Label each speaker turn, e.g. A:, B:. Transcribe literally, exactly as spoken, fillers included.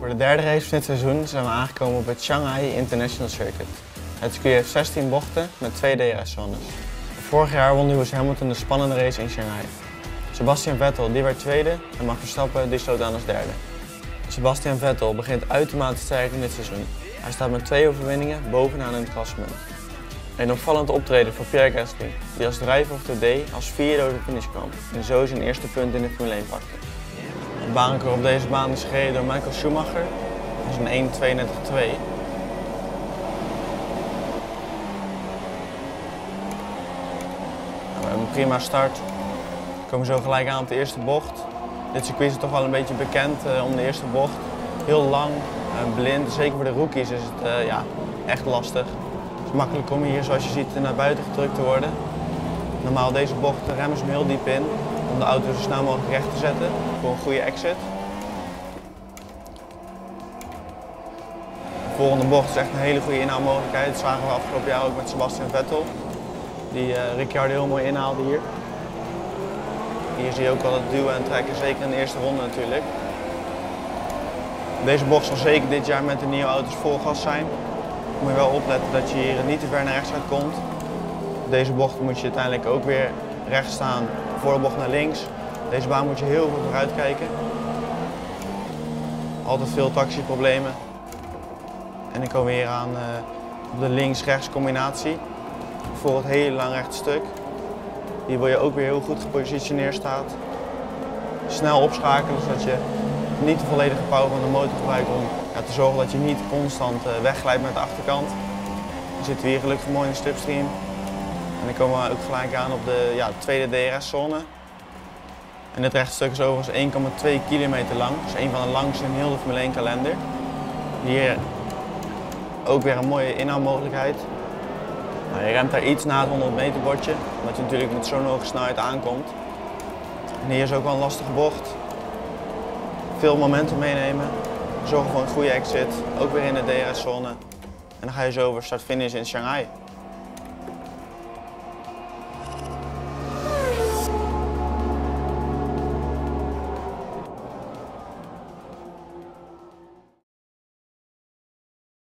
A: Voor de derde race van dit seizoen zijn we aangekomen op het Shanghai International Circuit. Het circuit heeft zestien bochten met twee D R S-zones. Vorig jaar won Lewis Hamilton de spannende race in Shanghai. Sebastian Vettel die werd tweede en Max Verstappen die sloot aan als derde. Sebastian Vettel begint uitermate sterk in dit seizoen. Hij staat met twee overwinningen bovenaan in het klassement. Een opvallend optreden voor Pierre Gasly, die als driver of the day als vierde over de finish kwam en zo zijn eerste punt in de Formule één pakte. De baanrecord op deze baan is gereden door Michael Schumacher. Dat is een één tweeëndertig twee. We hebben een prima start. We komen zo gelijk aan op de eerste bocht. Dit circuit is toch wel een beetje bekend uh, om de eerste bocht. Heel lang, uh, blind, zeker voor de rookies is het uh, ja, echt lastig. Het is makkelijk om hier, zoals je ziet, naar buiten gedrukt te worden. Normaal deze bocht remmen ze hem heel diep in om de auto zo snel mogelijk recht te zetten voor een goede exit. De volgende bocht is echt een hele goede inhaalmogelijkheid. Dat zagen we afgelopen jaar ook met Sebastian Vettel, die uh, Ricciardo heel mooi inhaalde hier. Hier zie je ook wel het duwen en trekken, zeker in de eerste ronde natuurlijk. Deze bocht zal zeker dit jaar met de nieuwe auto's vol gas zijn. Moet je wel opletten dat je hier niet te ver naar rechts uit komt. Deze bocht moet je uiteindelijk ook weer rechts staan voor de bocht naar links. Deze baan moet je heel veel vooruit kijken. Altijd veel taxiproblemen. En dan komen we hier aan uh, op de links-rechts combinatie voor het hele lang rechte stuk. Hier wil je ook weer heel goed gepositioneerd staat. Snel opschakelen zodat je niet de volledige power van de motor gebruikt om ja, te zorgen dat je niet constant uh, wegglijdt met de achterkant. Dan zitten we hier gelukkig mooi in de slipstream. En dan komen we ook gelijk aan op de ja, tweede D R S-zone. En dit rechtstuk is overigens één komma twee kilometer lang. Dus een van de langste in heel de Formule één kalender. Hier ook weer een mooie inhaalmogelijkheid. Nou, je remt daar iets na het honderd meter bordje, omdat je natuurlijk met zo'n hoge snelheid aankomt. En hier is ook wel een lastige bocht. Veel momentum meenemen, zorgen voor een goede exit, ook weer in de D R S-zone. En dan ga je zo over start-finish in Shanghai.